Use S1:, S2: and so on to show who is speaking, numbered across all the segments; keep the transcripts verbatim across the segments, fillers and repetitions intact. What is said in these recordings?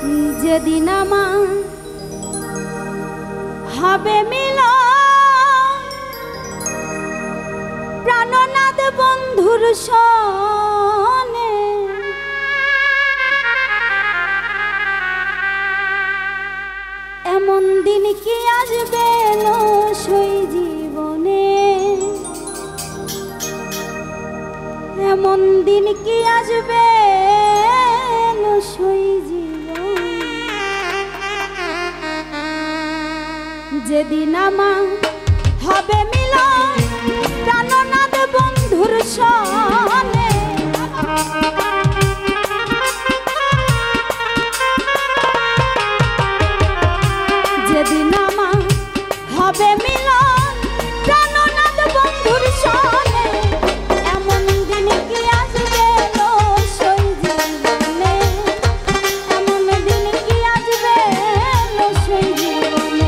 S1: যেদিন আমার হবে মিলন প্রাণনাথ বন্ধুর সনে, এমন দিন কি আসবে সই জীবনে, এমন দিন কি আসবে সই জীবনে, যেদিন আমার হবে মিলন প্রাণনাথ বন্ধুর সনে, যেদিন আমার হবে মিলন প্রাণনাথ বন্ধুর সনে, এমন দিন কি আসবে সই জীবনে, এমন দিন কি আসবে সই জীবনে।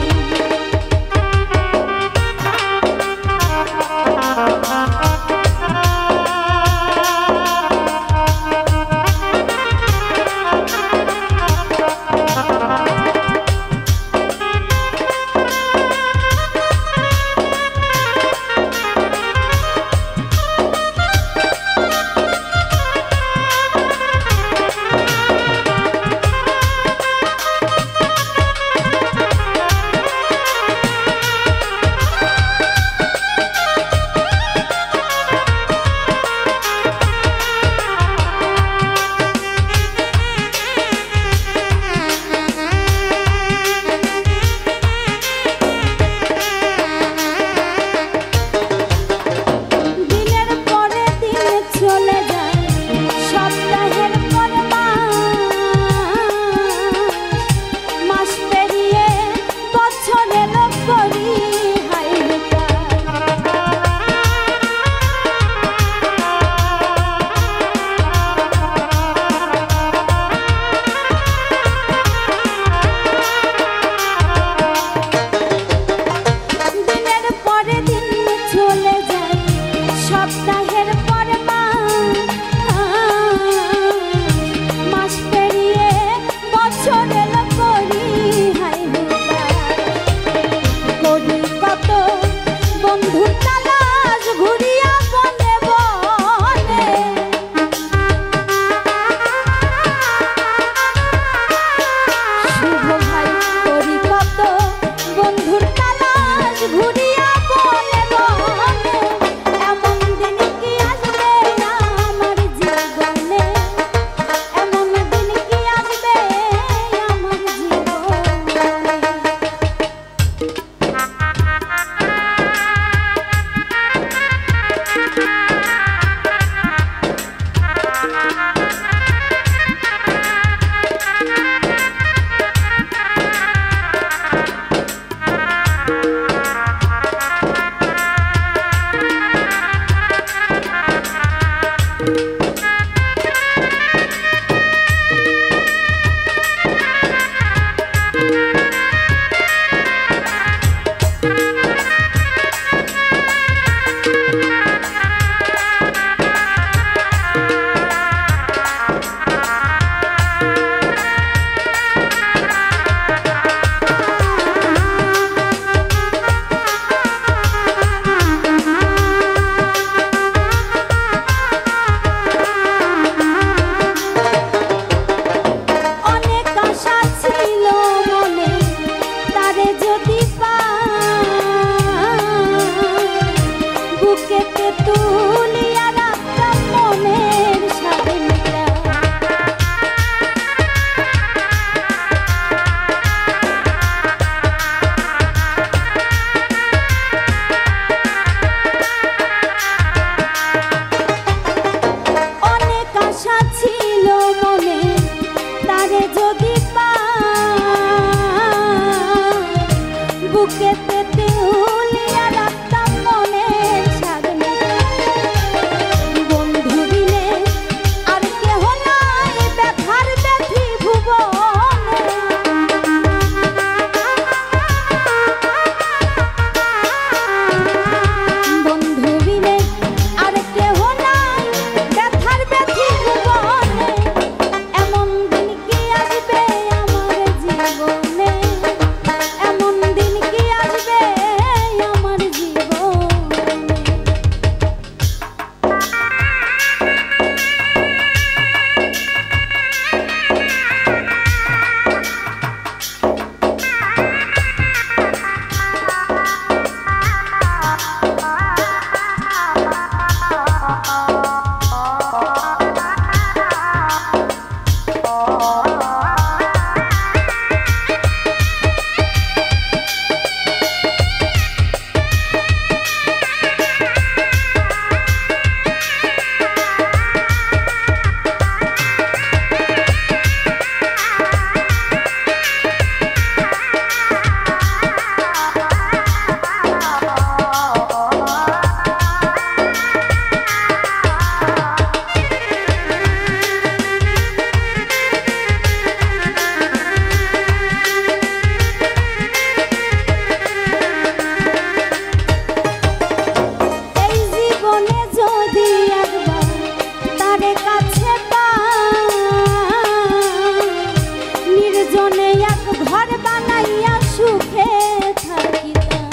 S1: নির্জনে এক ঘর বানাইয়া সুখে থাকিতাম।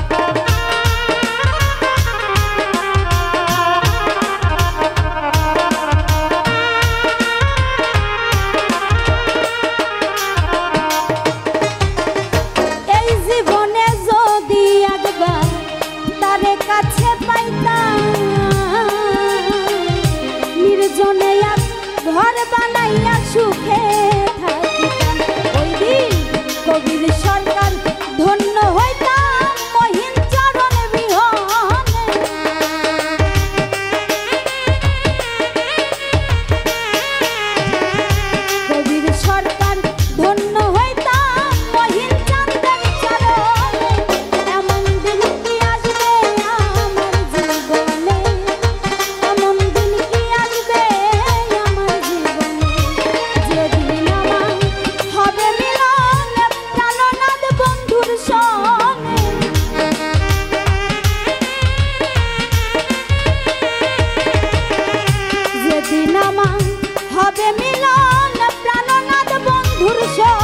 S1: এই জীবনে যদি একবার তারে কাছে পাইতাম, নির্জনে এক ঘর বানাইয়া সুখে থাকিতাম। ওই দিন কবির সরকার ধন্য হইতাম মহিন চরণ বিহনে। কবির সরকার ধন্য হইতাম মহিন চন্দ্রের চরণে। এমন দিন কি আসবে আমার জীবনে, এমন দিন কি আসবে আমার জীবনে, যেদিন আমার হবে মিলন প্রাণনাথ বন্ধুর সনে। যেদিন আমার হবে মিলন প্রাণনাথ বন্ধুর সনে।